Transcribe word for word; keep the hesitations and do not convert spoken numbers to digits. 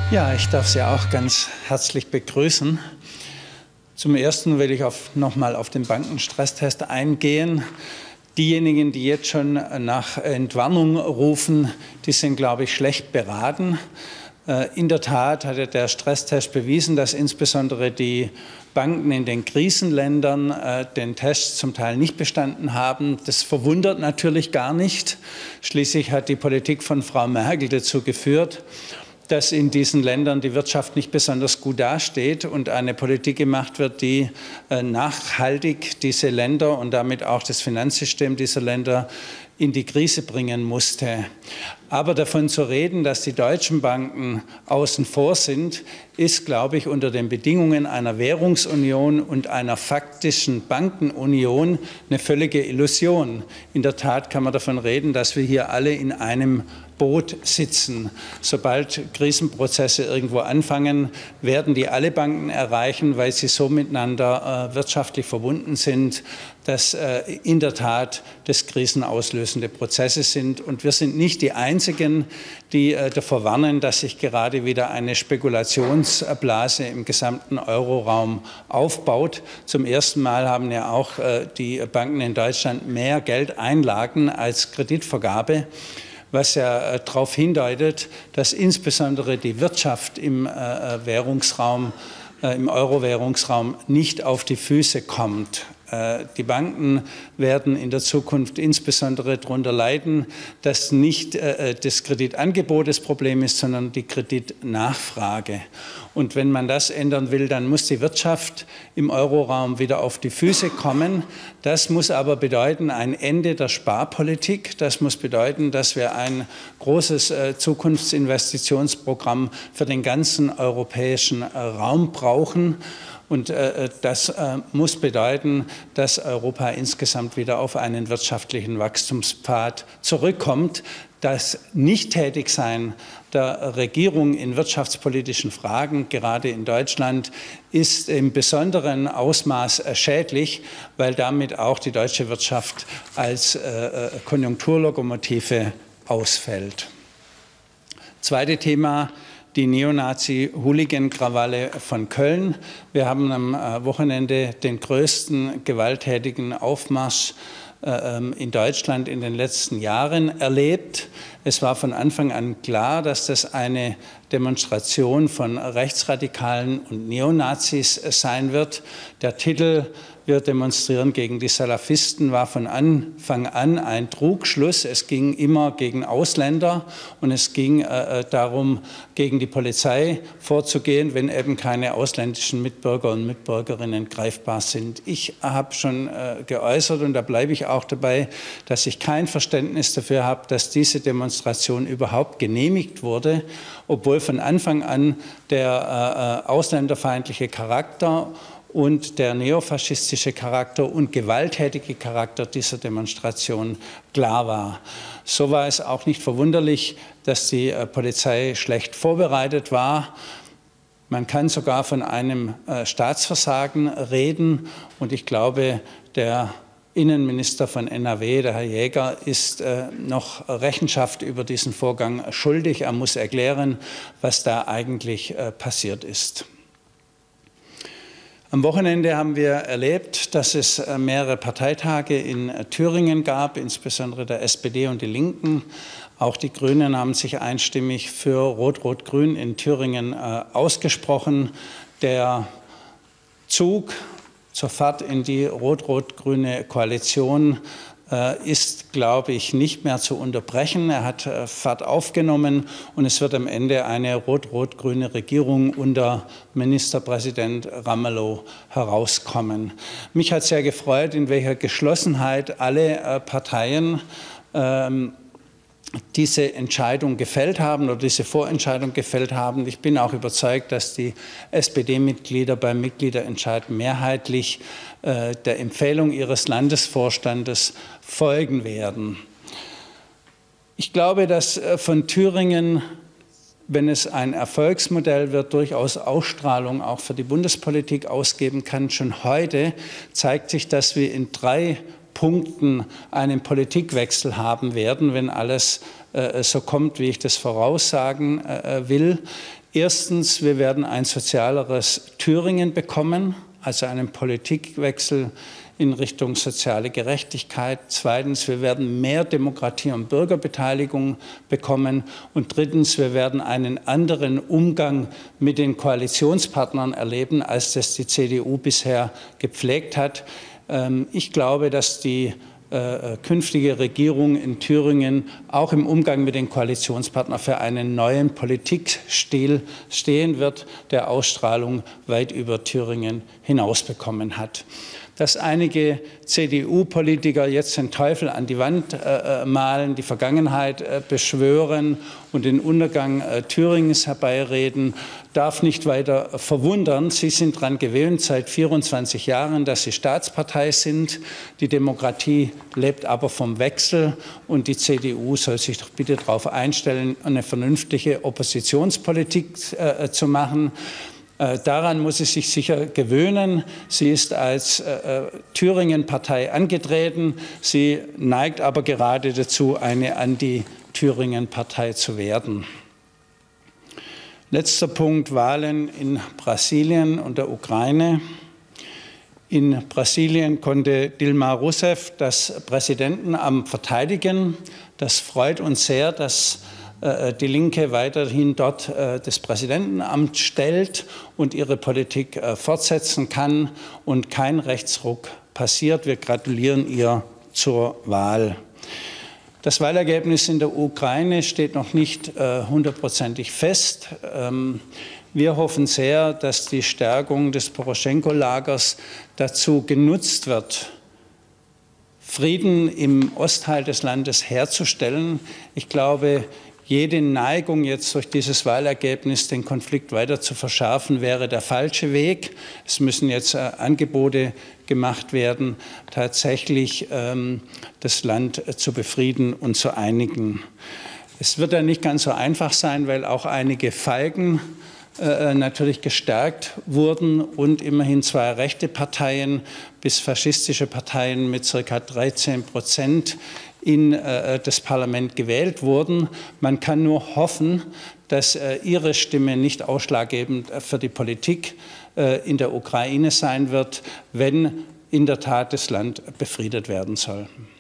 Ja, ich darf Sie auch ganz herzlich begrüßen. Zum Ersten will ich auf, noch mal auf den Bankenstresstest eingehen. Diejenigen, die jetzt schon nach Entwarnung rufen, die sind, glaube ich, schlecht beraten. In der Tat hat der Stresstest bewiesen, dass insbesondere die Banken in den Krisenländern den Test zum Teil nicht bestanden haben. Das verwundert natürlich gar nicht. Schließlich hat die Politik von Frau Merkel dazu geführt, dass in diesen Ländern die Wirtschaft nicht besonders gut dasteht und eine Politik gemacht wird, die nachhaltig diese Länder und damit auch das Finanzsystem dieser Länder in die Krise bringen musste. Aber davon zu reden, dass die deutschen Banken außen vor sind, ist, glaube ich, unter den Bedingungen einer Währungsunion und einer faktischen Bankenunion eine völlige Illusion. In der Tat kann man davon reden, dass wir hier alle in einem Boot sitzen. Sobald Krisenprozesse irgendwo anfangen, werden die alle Banken erreichen, weil sie so miteinander äh, wirtschaftlich verbunden sind, dass äh, in der Tat das krisenauslösende Prozesse sind. Und wir sind nicht die Einzigen, die äh, davor warnen, dass sich gerade wieder eine Spekulationsblase im gesamten Euroraum aufbaut. Zum ersten Mal haben ja auch äh, die Banken in Deutschland mehr Geldeinlagen als Kreditvergabe, was ja äh, darauf hindeutet, dass insbesondere die Wirtschaft im äh, Währungsraum, äh, im Euro-Währungsraum nicht auf die Füße kommt. Die Banken werden in der Zukunft insbesondere darunter leiden, dass nicht das Kreditangebot das Problem ist, sondern die Kreditnachfrage. Und wenn man das ändern will, dann muss die Wirtschaft im Euroraum wieder auf die Füße kommen. Das muss aber bedeuten ein Ende der Sparpolitik. Das muss bedeuten, dass wir ein großes Zukunftsinvestitionsprogramm für den ganzen europäischen Raum brauchen. Und äh, das äh, muss bedeuten, dass Europa insgesamt wieder auf einen wirtschaftlichen Wachstumspfad zurückkommt. Das Nichttätigsein der Regierung in wirtschaftspolitischen Fragen, gerade in Deutschland, ist im besonderen Ausmaß schädlich, weil damit auch die deutsche Wirtschaft als äh, Konjunkturlokomotive ausfällt. Zweites Thema: die Neonazi-Hooligan-Krawalle von Köln. Wir haben am Wochenende den größten gewalttätigen Aufmarsch in Deutschland in den letzten Jahren erlebt. Es war von Anfang an klar, dass das eine Demonstration von Rechtsradikalen und Neonazis sein wird. Der Titel „Wir demonstrieren gegen die Salafisten“ war von Anfang an ein Trugschluss. Es ging immer gegen Ausländer und es ging äh, darum, gegen die Polizei vorzugehen, wenn eben keine ausländischen Mitbürger und Mitbürgerinnen greifbar sind. Ich habe schon äh, geäußert, und da bleibe ich auch dabei, dass ich kein Verständnis dafür habe, dass diese Demonstration überhaupt genehmigt wurde, obwohl von Anfang an der äh, ausländerfeindliche Charakter und der neofaschistische Charakter und gewalttätige Charakter dieser Demonstration klar war. So war es auch nicht verwunderlich, dass die äh, Polizei schlecht vorbereitet war. Man kann sogar von einem äh, Staatsversagen reden, und ich glaube, der Innenminister von N R W, der Herr Jäger, ist äh, noch Rechenschaft über diesen Vorgang schuldig. Er muss erklären, was da eigentlich äh, passiert ist. Am Wochenende haben wir erlebt, dass es mehrere Parteitage in Thüringen gab, insbesondere der S P D und die Linken. Auch die Grünen haben sich einstimmig für Rot-Rot-Grün in Thüringen äh, ausgesprochen. Der Zug zur Fahrt in die rot-rot-grüne Koalition äh, ist, glaube ich, nicht mehr zu unterbrechen. Er hat äh, Fahrt aufgenommen, und es wird am Ende eine rot-rot-grüne Regierung unter Ministerpräsident Ramelow herauskommen. Mich hat sehr gefreut, in welcher Geschlossenheit alle äh, Parteien ähm, diese Entscheidung gefällt haben oder diese Vorentscheidung gefällt haben. Ich bin auch überzeugt, dass die S P D-Mitglieder beim Mitgliederentscheid mehrheitlich äh, der Empfehlung ihres Landesvorstandes folgen werden. Ich glaube, dass äh, von Thüringen, wenn es ein Erfolgsmodell wird, durchaus Ausstrahlung auch für die Bundespolitik ausgeben kann. Schon heute zeigt sich, dass wir in drei Punkten einen Politikwechsel haben werden, wenn alles äh, so kommt, wie ich das voraussagen äh, will. Erstens, wir werden ein sozialeres Thüringen bekommen, also einen Politikwechsel in Richtung soziale Gerechtigkeit. Zweitens, wir werden mehr Demokratie und Bürgerbeteiligung bekommen. Und drittens, wir werden einen anderen Umgang mit den Koalitionspartnern erleben, als das die C D U bisher gepflegt hat. Ich glaube, dass die Äh, künftige Regierung in Thüringen auch im Umgang mit den Koalitionspartnern für einen neuen Politikstil stehen wird, der Ausstrahlung weit über Thüringen hinaus bekommen hat. Dass einige C D U-Politiker jetzt den Teufel an die Wand äh, malen, die Vergangenheit äh, beschwören und den Untergang äh, Thüringens herbeireden, darf nicht weiter verwundern. Sie sind daran gewöhnt, seit vierundzwanzig Jahren, dass sie Staatspartei sind. Die Demokratie lebt aber vom Wechsel, und die C D U soll sich doch bitte darauf einstellen, eine vernünftige Oppositionspolitik äh, zu machen. Äh, daran muss sie sich sicher gewöhnen. Sie ist als äh, Thüringen-Partei angetreten. Sie neigt aber gerade dazu, eine Anti-Thüringen-Partei zu werden. Letzter Punkt: Wahlen in Brasilien und der Ukraine. In Brasilien konnte Dilma Rousseff das Präsidentenamt verteidigen. Das freut uns sehr, dass die Linke weiterhin dort das Präsidentenamt stellt und ihre Politik fortsetzen kann und kein Rechtsruck passiert. Wir gratulieren ihr zur Wahl. Das Wahlergebnis in der Ukraine steht noch nicht hundertprozentig fest. Wir hoffen sehr, dass die Stärkung des Poroschenko-Lagers dazu genutzt wird, Frieden im Ostteil des Landes herzustellen. Ich glaube, jede Neigung jetzt durch dieses Wahlergebnis, den Konflikt weiter zu verschärfen, wäre der falsche Weg. Es müssen jetzt äh, Angebote gemacht werden, tatsächlich ähm, das Land äh, zu befrieden und zu einigen. Es wird ja nicht ganz so einfach sein, weil auch einige Feigen äh, natürlich gestärkt wurden und immerhin zwei rechte Parteien bis faschistische Parteien mit ca. dreizehn Prozent in äh, das Parlament gewählt wurden. Man kann nur hoffen, dass äh, ihre Stimme nicht ausschlaggebend für die Politik äh, in der Ukraine sein wird, wenn in der Tat das Land befriedet werden soll.